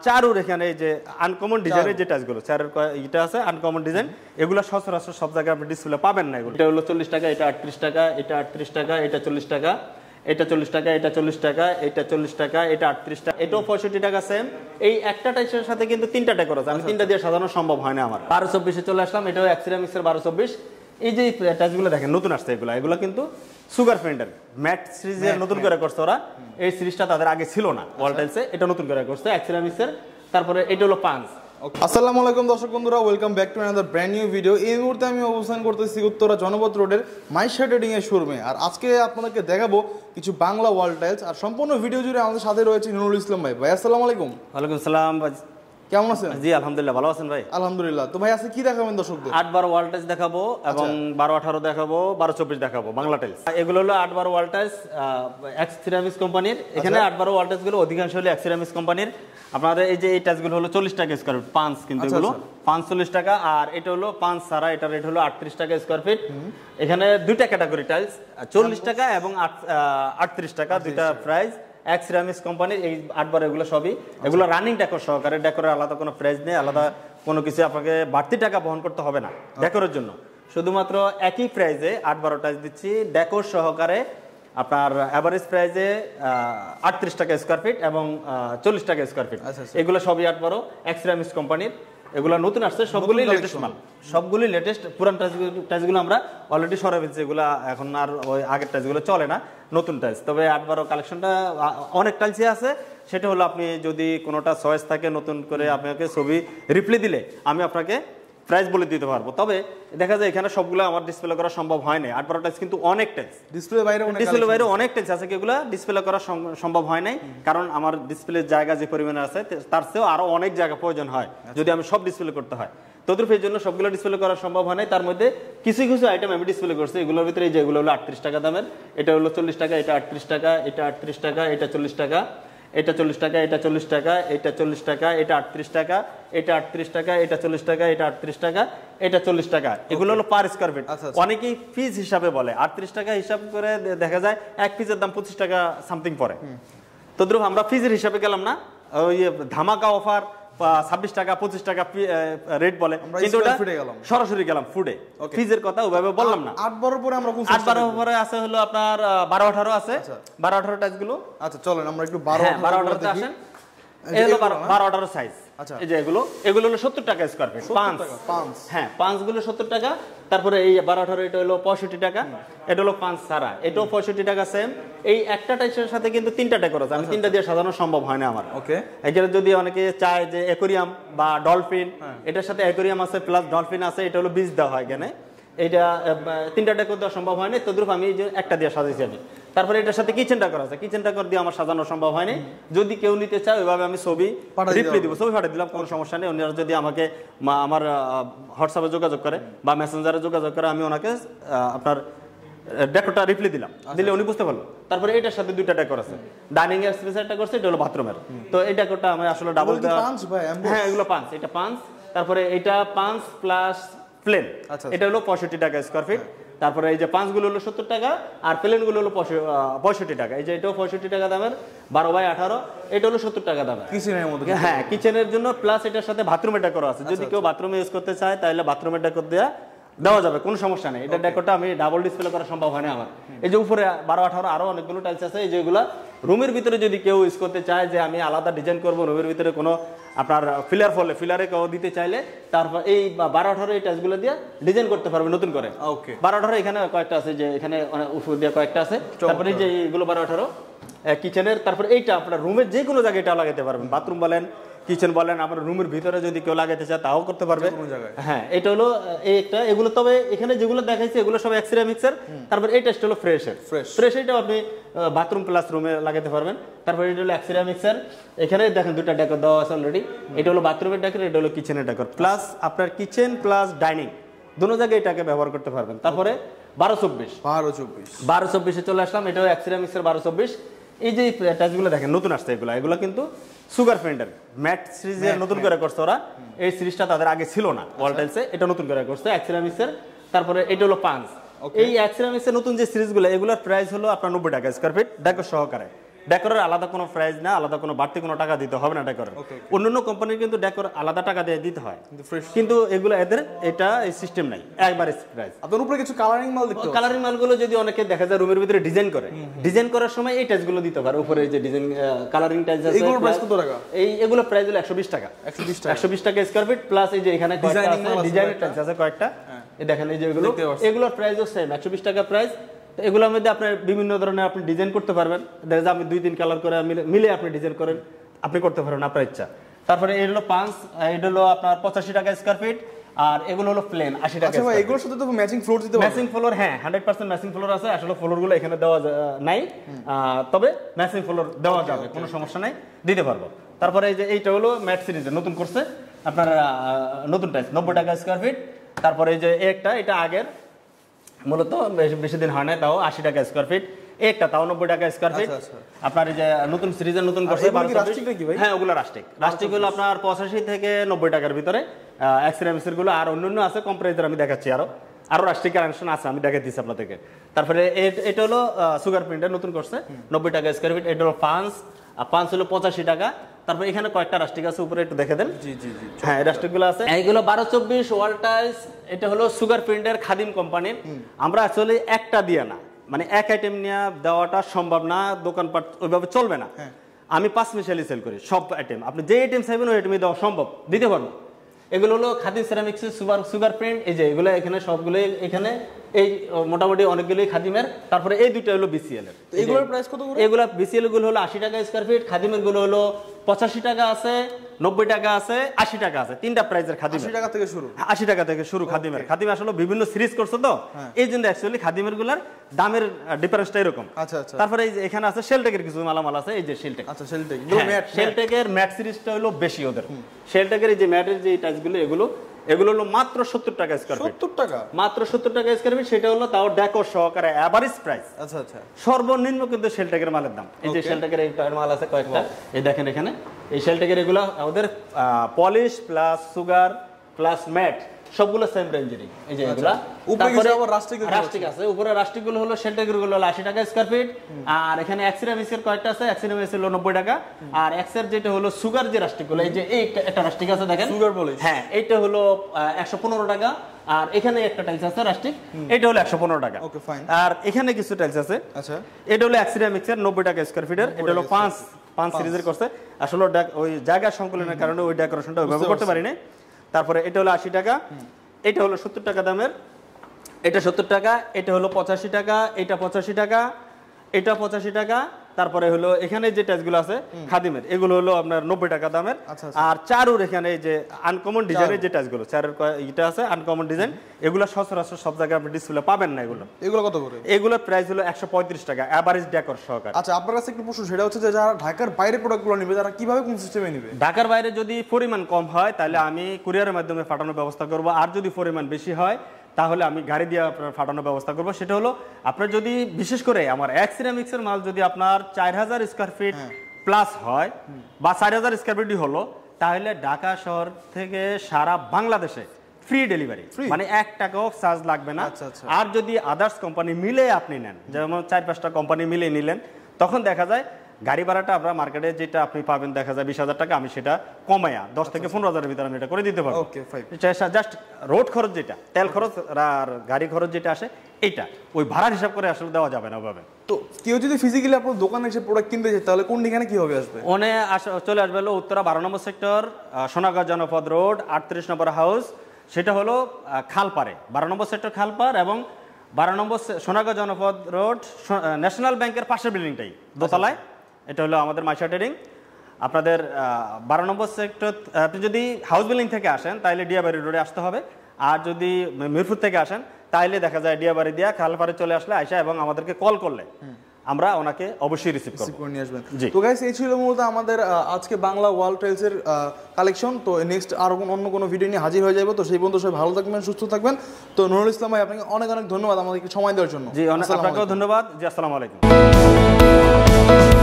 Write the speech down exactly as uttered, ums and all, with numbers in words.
চারুর এখানে এই যে আনকমন ডিজাইনের যে টাচগুলো চারের এটা আছে আনকমন ডিজাইন, এগুলো সচরাচর সব জায়গায় আপনি ডিসপ্লে পাবেন না। এগুলো এটা হলো চল্লিশ টাকা, এটা আটত্রিশ টাকা, এটা আটত্রিশ টাকা, এটা চল্লিশ টাকা, এটা চল্লিশ টাকা, এটা চল্লিশ টাকা, এটা চল্লিশ টাকা, এটা আটত্রিশ টাকা, এটাও পঁয়ষট্টি টাকা সেম। এই একটা টাইসের সাথে কিন্তু তিনটা ডেকোর আছে, আমি তিনটা দিয়ে সাজানো সম্ভব হয় না আমার। বারো চব্বিশে চলে আসলাম, এটাও এক্সিরামিক্সের বারো চব্বিশ। এই যে টাচগুলো দেখেন নতুন আসছে, এগুলো এগুলো কিন্তু সুগার ফ্রেন্ডের ম্যাট সিরিজের নতুন করে করছে ওরা। এই সিরিজটা তাদের আগে ছিল না ওয়াল টাইলসে, এটা নতুন করে করছে এক্সিরামিক্সের। তারপরে এটা হলো পাঁচ। আসসালামু আলাইকুম দর্শক বন্ধুরা, welcome back to another brand new video. এই মুহূর্তে আমি অবস্থান করতেছি উত্তরা জনপথ রোডের মাইশা ট্রেডিং এর শোরুমে। আর আজকে আপনাদেরকে দেখাবো কিছু বাংলা ওয়াল টাইলস। আর সম্পূর্ণ ভিডিও জুড়ে আমাদের সাথে রয়েছে নুরুল ইসলাম ভাই। ভাই আসসালামু আলাইকুম। ওয়ালাইকুম আসসালাম, কেমন আছেন? জি আলহামদুলিল্লাহ, ভালো আছেন ভাই? আলহামদুলিল্লাহ। তো ভাই আজকে কি দেখাবেন দর্শকদের? আট বারো ওয়াল টাইলস দেখাবো এবং বারো আঠারো দেখাবো, বারো চব্বিশ দেখাবো বাংলা টাইলস। এগুলো হলো আট বারো ওয়াল টাইলস এক্স সিরামিক্স কোম্পানির। এখানে আট বারো ওয়াল টাইলস গুলো অধিকাংশ হলো এক্স সিরামিক্স কোম্পানির। আপনাদের এই যে এই টাইলসগুলো হলো চল্লিশ টাকা স্কোয়ার ফিট, পাঁচ কিন্তু এগুলো পাঁচ চল্লিশ টাকা। আর এটা হলো পাঁচ সারা, এটার রেট হলো আটত্রিশ টাকা স্কোয়ার ফিট। এখানে দুইটা ক্যাটাগরি টাইলস, চল্লিশ টাকা এবং আটত্রিশ টাকা, দুইটা প্রাইস। এক্স সিরামিক্স কোম্পানির এই আট বারো এগুলো সবই, এগুলো রানিং ডেকোর সহকারে। ডেকোরের আলাদা কোনো প্রাইস নেই, আলাদা কোনো কিছু আপনাকে বাড়তি টাকা বহন করতে হবে না ডেকোরের জন্য। শুধুমাত্র একই প্রাইসে আট বারো টাইলস দিচ্ছি ডেকোর সহকারে। আপনার অ্যাভারেজ প্রাইসে আটত্রিশ টাকা স্কোয়ার ফিট এবং চল্লিশ টাকা স্কোয়ার ফিট। এগুলো সবই আট বারো এক্স সিরামিক্স কোম্পানির। এগুলো নতুন আসছে, সবগুলি লেটেস্ট মাল, সবগুলি লেটেস্ট। পুরান টাইলসগুলো আমরা অলরেডি সরাই ফেলছি, এগুলো এখন আর ওই আগের টাইলসগুলো চলে না, নতুন টাইলস। তবে আট বারো কালেকশনটা অনেক টাইলসই আছে। সেটা হলো আপনি যদি কোনোটা চয়েস থাকে নতুন করে আপনাকে ছবি রিপ্লাই দিলে আমি আপনাকে প্রাইস বলে দিতে পারবো। তবে দেখা যায় এখানে সবগুলো আমার ডিসপ্লে করা সম্ভব হয় না। আট বারো টাইলস কিন্তু অনেক টাইলস, ডিসপ্লে বাইরে ডিসপ্লে বাইরে অনেক টাইলস আছে, যেগুলো ডিসপ্লে করা সম্ভব হয় নাই। কারণ আমার ডিসপ্লের জায়গা যে পরিমাণে আছে তার চেয়েও আরো অনেক জায়গা প্রয়োজন হয় যদি আমি সব ডিসপ্লে করতে হয়। তদ্রুপ এই জন্য সবগুলো ডিসপ্লে করা সম্ভব হয় নাই। তার মধ্যে কিছু কিছু আইটেম আমি ডিসপ্লে করছি। এগুলোর ভিতরে যেগুলো হলো আটত্রিশ টাকা দামের, এটা হলো চল্লিশ টাকা, এটা আটত্রিশ টাকা, এটা আটত্রিশ টাকা, এটা চল্লিশ টাকা, এটা চল্লিশ টাকা, এটা চল্লিশ টাকা, এটা চল্লিশ টাকা, এটা আটত্রিশ টাকা, এটা আটত্রিশ টাকা, এটা চল্লিশ টাকা, এটা আটত্রিশ টাকা, এটা চল্লিশ টাকা। এগুলো হলো পার স্কোয়ার ফিট। অনেকেই পিস হিসাবে বলে, আটত্রিশ টাকা হিসাব করে দেখা যায় এক পিসের দাম পঁচিশ টাকা সামথিং পড়ে। তদ্রুপ আমরা পিসের হিসাবে গেলাম না, ওই ধামাকা অফার ছাব্বিশ টাকা পঁচিশ টাকা রেট বলে, কিন্তু সরাসরি গেলাম ফুডে। ফিজের কথা ওইভাবে বললাম না। আট বারো পরে আমরা আট বারো পরে আছে হলো আপনার বারো আঠারো আছে, বারো আঠারো টাইস গুলো। আচ্ছা চলেন আমরা একটু বারো বারো আঠারোতে আসেন। এই হলো বারো আঠারো সাইজ। এই যে এগুলো এগুলো হলো সত্তর টাকা স্কোয়ার ফিট, পাঁচ পাঁচ হ্যাঁ পাঁচ গুলো সত্তর টাকা। তারপরে এই বারো আঠারো এটা হলো পঁয়ষট্টি টাকা, এটা হলো পাঁচ সারা, এটাও পঁয়ষট্টি টাকা সেম। এই একটা টাইসের সাথে কিন্তু তিনটা ডেকোর আছে, আমি তিনটা দিয়ে সাজানো সম্ভব হয় না আমার। ওকে, এখানে যদি অনেকে চায় যে অ্যাকোরিয়াম বা ডলফিন, এটার সাথে অ্যাকোরিয়াম আছে প্লাস ডলফিন আছে, এটা হলো বীজ দেওয়া হয় এখানে। এইটা তিনটা ডেকোর দেওয়া সম্ভব হয়নি, তদ্রুপ আমি একটা দিয়ে সাজাইছি আমি। তারপরে এটার সাথে কিচেন ডেকোর আছে, কিচেন ডেকোর দিয়ে আমার সাজানো সম্ভব হয়নি। যদি কেউ নিতে চায় ওইভাবে আমি ছবি রিপ্লাই দিব, ছবি পাঠিয়ে দিলাম, কোনো সমস্যা নেই। ওনারা যদি আমাকে আমার হোয়াটসঅ্যাপে যোগাযোগ করে বা মেসেঞ্জারে যোগাযোগ করে, আমি ওনাকে আপনার ডেকোরটা রিপ্লাই দিলাম, দিলে উনি বুঝতে পারলো। তারপরে এটার সাথে দুইটা ডেকোর আছে, ডাইনিং এর স্পেস একটা করছে, এটা হলো বাথরুমের। তো এই ডেকোরটা আমি আসলে ডাবল, হ্যাঁ এগুলো পাঁচ, এটা পাঁচ। তারপরে এটা পাঁচ প্লাস প্লেন, এটা হলো পঁয়ষট্টি টাকা স্কোয়ার ফিট। তারপরে এই যে পাঁচ গুলো হলো সত্তর টাকা আর প্লেন গুলো হলো পঁয়ষট্টি টাকা। এই যে এটাও পঁয়ষট্টি টাকা দামের, বারো বাই আঠারো, এটা হলো সত্তর টাকা দামের কিচেনের মধ্যে। হ্যাঁ কিচেনের জন্য, প্লাস এটার সাথে বাথরুমের ডেকোর আছে। যদি কেউ বাথরুমে ইউজ করতে চায় তাহলে বাথরুমের ডেকোর দেওয়া দেওয়া যাবে, কোনো সমস্যা নেই। এটা ডেকোরটা আমি ডাবল ডিসপ্লে করা সম্ভব হয় না আমার। এই যে উপরে বারো আঠারো আরো অনেকগুলো টাইলস আছে, এই যেগুলো রুমের ভিতরে যদি কেউ ইউজ করতে চায় যে আমি আলাদা ডিজাইন করবো রুমের ভিতরে, কোনো আপনার ফিলার ফলে ফিলারে কেউ দিতে চাইলে, তারপর এই বারো আঠারো এই টাইলসগুলো দিয়ে ডিজাইন করতে পারবে নতুন করে। ওকে, বারো আঠারো এখানে কয়েকটা আছে, যে এখানে উপর দিয়ে কয়েকটা আছে। তারপরে যে এইগুলো বারো আঠারো কিচেনের। তারপরে এইটা আপনার রুমের যে কোনো জায়গায় এটা লাগাতে পারবেন, বাথরুম বলেন কিচেন বলেন, আমার রুমের ভিতরে যদি কেউ লাগাতে চায় তাও করতে পারবে। হ্যাঁ এটা হলো এই একটা এগুলো। তবে এখানে যেগুলো দেখাইছে এগুলো সব এক্স সিরামিক্সের। তারপর এই টেস্ট হলো ফ্রেশের, ফ্রেশ এটাও আপনি বাথরুম প্লাস রুমে লাগাতে পারবেন। তারপর এটা হলো এক্স সিরামিক্সের। এখানে দেখেন দুটা ডেকোর দেওয়া আছে অলরেডি, এটা হলো বাথরুমের ডেকোর, এটা হলো কিচেনের ডেকোর। প্লাস আপনার কিচেন প্লাস ডাইনিং দুটো জায়গায় এটাকে ব্যবহার করতে পারবেন। তারপরে বারো চব্বিশ বারো চব্বিশ বারো চব্বিশে চলে আসলাম, এটাও এক্স সিরামিক্সের বারো চব্বিশ। এই যে টাচগুলো দেখেন নতুন আসছে, এগুলো এগুলো কিন্তু সুগার ফ্রেন্ডের ম্যাট সিরিজের নতুন করে করছে ওরা। এই সিরিজটা তাদের আগে ছিল না ওয়াল টাইলসে, এটা নতুন করে করছে এক্স সিরামিক্সের। তারপরে এটা হলো পাঁচ। এই এক্স সিরামিক্সের নতুন যে সিরিজগুলো, এগুলোর প্রাইস হলো আপনার নব্বই টাকা স্কোয়ার ফিট ডেকোর সহকারে। ডেকোরের আলাদা কোনো প্রাইস না, আলাদা কোনো বাড়তি কোনো টাকা দিতে হবে না ডেকোরের। অন্যান্য কোম্পানির কিন্তু ডেকোর আলাদা টাকা দিয়ে দিতে হয়, কিন্তু এগুলো এদের এটা এই সিস্টেম নাই, একবার প্রাইস। আপনার উপরে কিছু কালারিং মাল দেখতে, কালারিং মালগুলো যদি অনেকে দেখা যায় রুমের ভিতরে ডিজাইন করে, ডিজাইন করার সময় এই টাইলসগুলো দিতে পারে উপরে, যে ডিজাইন কালারিং টাইলস আছে। এগুলোর প্রাইস কত টাকা? এই এগুলো প্রাইস হলো একশো বিশ টাকা, একশো বিশ টাকা স্কয়ার ফিট, প্লাস এই যে এখানে কয়েকটা আছে ডিজাইন টাইলস আছে কয়েকটা, এই দেখেন এই যে এগুলো, এগুলোর প্রাইসও সেম একশো বিশ টাকা প্রাইস। এগুলোর মধ্যে আপনি বিভিন্ন ধরনের আপনি ডিজাইন করতে পারবেন, দেখা যায় আপনি দুই তিন কালার করে মিলে আপনি ডিজাইন করেন, আপনি করতে পারবেন আপনার ইচ্ছা। তারপরে এই হলো পাঁচ, এটা হলো আপনার পঁচাশি টাকা স্কয়ার ফিট, আর এগুলো হলো প্লেন আশি টাকা। আচ্ছা ভাই, এগুলোর সাথে তো ম্যাচিং ফ্লোর দিতে পারবেন? ম্যাচিং ফ্লোর, হ্যাঁ হান্ড্রেড পার্সেন্ট ম্যাচিং ফ্লোর আছে। আসলে ফ্লোরগুলো এখানে দেওয়া নাই, তবে ম্যাচিং ফ্লোর দেওয়া যাবে, কোনো সমস্যা নাই, দিতে পারবো। তারপরে এই যে এইটা হলো ম্যাট সিরিজের নতুন করছে আপনার নতুন টাইলস, নব্বই টাকা স্কয়ার ফিট। তারপরে এই যে একটা, এটা আগের মূলত বেশি দিন হয় না, তাও আশি টাকা স্কয়ার ফিট। একটা তাও নব্বই টাকা স্কয়ার ফিট। আপনার এই যে নতুন সিরিজের নতুন করছে, হ্যাঁ ওগুলো রাস্টিক, রাস্টিক হলো আপনার পঁচাশি থেকে নব্বই টাকার ভিতরে। এক্সরেমিসের গুলো আর অন্যান্য আছে কম প্রাইসের, আমি দেখাচ্ছি আরো আরো রাস্টিক কানেকশন আছে, আমি দেখাই দিচ্ছি আপনাদেরকে। তারপরে এটা হলো সুগার প্রিন্টের নতুন করছে, নব্বই টাকা স্কয়ার ফিট। এটা হলো পাঁচ, পাঁচ হলো পঁচাশি টাকা। তারপর এখানে কয়েকটা রাস্টিক আছে উপরে, একটু দেখে দেন। জি জি জি, হ্যাঁ রাস্টিক গুলো আছে। এইগুলো বারো চব্বিশ ওয়াল টাইলস, এটা হলো সুগার প্রিন্টের খাদিম কোম্পানির। আমরা আসলে একটা দিয়ে না, মানে এক আইটেম নিয়ে দেওয়াটা সম্ভব না, দোকানপাট ওইভাবে চলবে না। আমি পাঁচ মিশালি সেল করি সব আইটেম, আপনি যে আইটেম চাইবেন ওই আইটেমে দেওয়া সম্ভব, দিতে পারবো। এগুলো হলো খাদিম সিরামিক্সের সুগার সুগার প্রিন্ট, এই যে এগুলো এখানে সবগুলো এখানে এই মোটামুটি অনেকগুলোই খাদিমের। তারপরে এই দুইটা হলো বিসিএল এর। এগুলোর প্রাইস কত করে? এগুলো বিসিএল গুলো হলো আশি টাকা স্কয়ার ফিট, খাদিমের গুলো হলো পঁচাশি টাকা আছে, নব্বই টাকা আছে, আশি টাকা আছে, তিনটা প্রাইসের খাদিম। আশি টাকা থেকে শুরু, আশি টাকা থেকে শুরু খাদিমের। খাদিম আসলে বিভিন্ন সিরিজ করছে তো, এই জন্য অ্যাকচুয়ালি খাদিমের গুলার দামের ডিফারেন্সটা এরকম। আচ্ছা আচ্ছা। তারপরে এই যে এখানে আছে শেলটেকের কিছু মালামাল আছে, এই যে শেলটেক। আচ্ছা শেলটেক, শেলটেকের ম্যাট সিরিজটা হলো বেশি ওদের। শেলটেকের এই যে ম্যাটের যে টাইলসগুলো, এগুলো এগুলো হলো মাত্র সত্তর টাকা স্কয়ার ফিট। সত্তর টাকা মাত্র সত্তর টাকা স্কয়ার ফিট, সেটা হলো তাও ডেকোর সহকারে এভারেজ প্রাইস। আচ্ছা আচ্ছা। সর্বনিম্ন কিন্তু শেলটেকের মালের দাম। এই যে শেলটেকের এই মাল আছে কয়েকটা, এই দেখেন এখানে এই শেলটেকের এগুলো ওদের polish plus sugar plus matt সবগুলো সেম রেঞ্জেরই। এই যে এগুলা উপরে আবার রাস্টিক রাস্টিক আছে, উপরে রাস্টিক গুলো হলো শেলটেকের গুলো হলো আশি টাকা স্কয়ার ফিট। আর এখানে এক্সিরামিক্সের কয়েকটা আছে, এক্সিরামিক্স হলো নব্বই টাকা। আর এক্সের যেটা হলো সুগার যে রাস্টিক গুলো, এই যে এই একটা রাস্টিক আছে দেখেন সুগার পলিশ, হ্যাঁ এইটা হলো একশো পনেরো টাকা। আর এখানে একটা টাইলস আছে রাস্টিক, এটা হলো একশো পনেরো টাকা। Okay fine. আর এখানে কিছু টাইলস আছে, আচ্ছা এটা হলো এক্সিরামিক্সের নব্বই টাকা স্কয়ার ফিটের। এটা হলো পাঁচ পাঁচ সিরিজের করছে, আসলে ওই জায়গা সংকুলনের কারণে ওই ডেকোরেশনটা ওইভাবে করতে পারি না। তারপরে এটা হলো আশি টাকা, এটা হলো সত্তর টাকা দামের, এটা সত্তর টাকা, এটা হলো পঁচাশি টাকা, এটা পঁচাশি টাকা, এটা পঁচাশি টাকা। তারপরে হলো এখানে যে টাইলসগুলো আছে খাদিমের, এগুলো হলো আপনার নব্বই টাকা দামের। আর চারুর এখানে এই যে আনকমন ডিজাইনের যে টাইলসগুলো, চারের এটা আছে আনকমন ডিজাইন, এগুলো সচরাচর সব জায়গায় আপনি ডিসপ্লে পাবেন না। এগুলো এগুলো কত করে? এগুলোর প্রাইস হলো একশো পঁয়ত্রিশ টাকা এভারেজ ডেকোর সহকারে। আচ্ছা, আপনার কাছে একটু প্রশ্ন, সেটা হচ্ছে যে যারা ঢাকার বাইরে প্রোডাক্টগুলো নেবে, তারা কিভাবে কোন সিস্টেমে নেবে? ঢাকার বাইরে যদি পরিমাণ কম হয় তাহলে আমি কুরিয়ারের মাধ্যমে পাঠানোর ব্যবস্থা করব, আর যদি পরিমাণ বেশি হয় তাহলে আমি গাড়ি দিয়ে আপনার পাঠানোর ব্যবস্থা করবো। সেটা হলো আপনার যদি বিশেষ করে আমার এক্সিরামিক্সের মাল যদি আপনার চার হাজার স্কয়ার ফিট প্লাস হয় বা চার হাজার স্কয়ার ফিট হলো, তাহলে ঢাকা শহর থেকে সারা বাংলাদেশে ফ্রি ডেলিভারি, মানে এক টাকাও চার্জ লাগবে না। আর যদি আদার্স কোম্পানি মিলে আপনি নেন, যেমন চার পাঁচটা কোম্পানি মিলে নিলেন, তখন দেখা যায় গাড়ি ভাড়াটা আমরা মার্কেটে যেটা আপনি পাবেন দেখা যায় বিশ হাজার টাকা, আমি সেটা কমায়া দশ থেকে পনেরো হাজারের ভিতরে আমি এটা করে দিতে পারবো। জাস্ট রোড খরচ যেটা, তেল খরচ আর গাড়ি খরচ যেটা আসে, এটা ওই ভাড়ার হিসাব করে আসলে দেওয়া যাবে না ওভাবে। তো কেউ যদি ফিজিক্যালি আপনার দোকানে এসে প্রোডাক্ট কিনতে চায়, তাহলে কোন ঠিকানা কিভাবে আসবে? ওনে চলে আসবে হলো উত্তরা বারো নম্বর সেক্টর, সোনাগাঁও জনপদ রোড, আটত্রিশ নম্বর হাউস। সেটা হলো খালপাড়ে, বারো নম্বর সেক্টর খালপাড়, এবং বারো নম্বর সোনাগাঁও জনপদ রোড ন্যাশনাল ব্যাংকের পাশের বিল্ডিংটাই দোতলায়। এটা হলো আমাদের মাইশা ট্রেডিং। আপনাদের বারো নম্বর সেক্টর, আপনি যদি হাউস বিল্ডিং থেকে আসেন তাহলে ডিয়াবাড়ি রোডে আসতে হবে, আর যদি মিরপুর থেকে আসেন তাহলে দেখা যায় ডিয়াবাড়ি দিয়া খালপাড়ে চলে আসলে আয়সা এবং আমাদেরকে কল করলে আমরা ওনাকে অবশ্যই রিসিভ করে নিয়ে আসবেন। তো গাইস, এই ছিল মূলত আমাদের আজকে বাংলা ওয়াল টাইলসের কালেকশন। তো নেক্সট আর অন্য কোনো ভিডিও নিয়ে হাজির হয়ে যাবো। তো সেই পর্যন্ত সবাই ভালো থাকবেন, সুস্থ থাকবেন। তো নুরুল ইসলাম ভাই, আপনাকে অনেক অনেক ধন্যবাদ আমাদেরকে সময় দেওয়ার জন্য। জি, আপনাকেও ধন্যবাদ। জি, আসসালামু আলাইকুম।